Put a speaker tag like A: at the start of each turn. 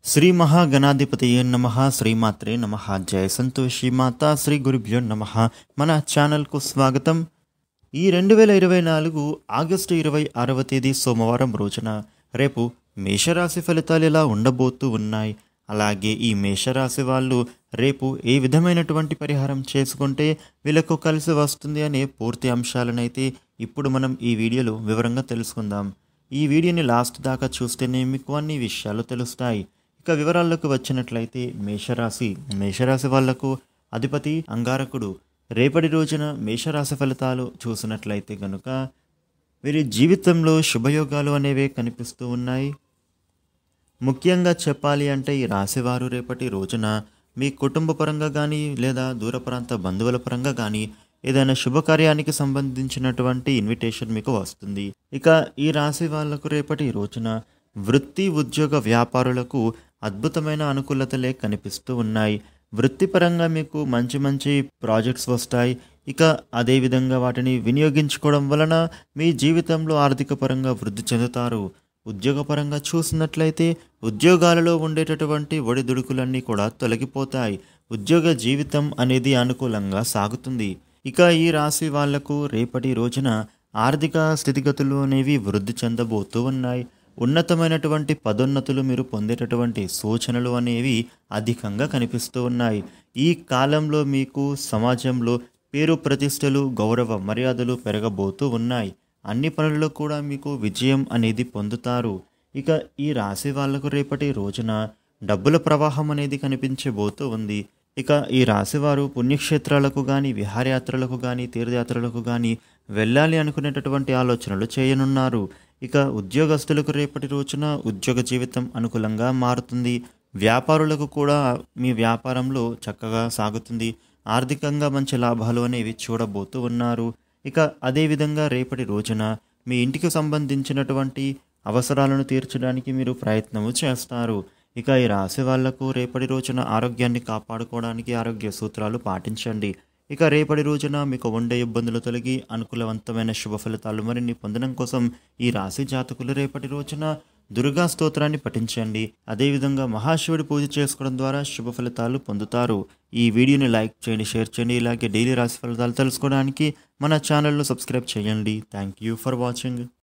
A: శ్రీ మహాగణాధిపతయే నమః శ్రీమాత్రే నమః జయ సంతోషి మాతా శ్రీ గురుభ్యో నమః. మన ఛానల్కు స్వాగతం. ఈ 2024 ఆగస్టు 26వ తేదీ సోమవారం రోజున రేపు మేషరాశి ఫలితాలు ఎలా ఉండబోతూ ఉన్నాయి, అలాగే ఈ మేషరాశి వాళ్ళు రేపు ఏ విధమైనటువంటి పరిహారం చేసుకుంటే వీళ్ళకు కలిసి వస్తుంది అనే పూర్తి అంశాలనైతే ఇప్పుడు మనం ఈ వీడియోలో వివరంగా తెలుసుకుందాం. ఈ వీడియోని లాస్ట్ దాకా చూస్తేనే మీకు అన్ని విషయాలు తెలుస్తాయి. ఇక వివరాల్లోకి వచ్చినట్లయితే మేషరాశి వాళ్లకు అధిపతి అంగారకుడు. రేపటి రోజున మేషరాశి ఫలితాలు చూసినట్లయితే కనుక వీరి జీవితంలో శుభయోగాలు అనేవే కనిపిస్తూ ఉన్నాయి. ముఖ్యంగా చెప్పాలి అంటే ఈ రాశివారు రేపటి రోజున మీ కుటుంబ పరంగా కానీ లేదా దూర ప్రాంత బంధువుల పరంగా కానీ ఏదైనా శుభకార్యానికి సంబంధించినటువంటి ఇన్విటేషన్ మీకు వస్తుంది. ఇక ఈ రాశి వాళ్లకు రేపటి రోజున వృత్తి ఉద్యోగ వ్యాపారులకు అద్భుతమైన అనుకూలతలే కనిపిస్తూ ఉన్నాయి. వృత్తిపరంగా మీకు మంచి మంచి ప్రాజెక్ట్స్ వస్తాయి. ఇక అదేవిధంగా వాటిని వినియోగించుకోవడం వలన మీ జీవితంలో ఆర్థిక పరంగా వృద్ధి చెందుతారు. ఉద్యోగపరంగా చూసినట్లయితే ఉద్యోగాలలో ఉండేటటువంటి ఒడిదుడుకులన్నీ కూడా తొలగిపోతాయి. ఉద్యోగ జీవితం అనేది అనుకూలంగా సాగుతుంది. ఇక ఈ రాశి వాళ్లకు రేపటి రోజున ఆర్థిక స్థితిగతులు అనేవి వృద్ధి చెందబోతూ ఉన్నాయి. ఉన్నతమైనటువంటి పదోన్నతులు మీరు పొందేటటువంటి సూచనలు అనేవి అధికంగా కనిపిస్తూ ఉన్నాయి. ఈ కాలంలో మీకు సమాజంలో పేరు ప్రతిష్టలు గౌరవ మర్యాదలు పెరగబోతూ ఉన్నాయి. అన్ని పనుల్లో కూడా మీకు విజయం అనేది పొందుతారు. ఇక ఈ రాశి వాళ్లకు రేపటి రోజున డబ్బుల ప్రవాహం అనేది కనిపించబోతూ ఉంది. ఇక ఈ రాశివారు పుణ్యక్షేత్రాలకు కానీ విహారయాత్రలకు కానీ తీర్థయాత్రలకు కానీ వెళ్ళాలి అనుకునేటటువంటి ఆలోచనలు చేయనున్నారు. ఇక ఉద్యోగస్తులకు రేపటి రోజున ఉద్యోగ జీవితం అనుకూలంగా మారుతుంది. వ్యాపారులకు కూడా మీ వ్యాపారంలో చక్కగా సాగుతుంది. ఆర్థికంగా మంచి లాభాలు అనేవి చూడబోతూ ఉన్నారు. ఇక అదేవిధంగా రేపటి రోజున మీ ఇంటికి సంబంధించినటువంటి అవసరాలను తీర్చడానికి మీరు ప్రయత్నము చేస్తారు. ఇక ఈ రాశి వాళ్లకు రేపటి రోజున ఆరోగ్యాన్ని కాపాడుకోవడానికి ఆరోగ్య సూత్రాలు పాటించండి. ఇక రేపటి రోజున మీకు ఉండే ఇబ్బందులు తొలగి అనుకూలవంతమైన శుభ ఫలితాలు మరిన్ని పొందడం కోసం ఈ రాశి జాతకులు రేపటి రోజున దుర్గా స్తోత్రాన్ని పఠించండి. అదేవిధంగా మహాశివుడి పూజ చేసుకోవడం ద్వారా శుభ ఫలితాలు పొందుతారు. ఈ వీడియోని లైక్ చేయండి, షేర్ చేయండి. ఇలాగే డైలీ రాశి ఫలితాలు తెలుసుకోవడానికి మన ఛానల్ను సబ్స్క్రైబ్ చేయండి. Thank you for watching.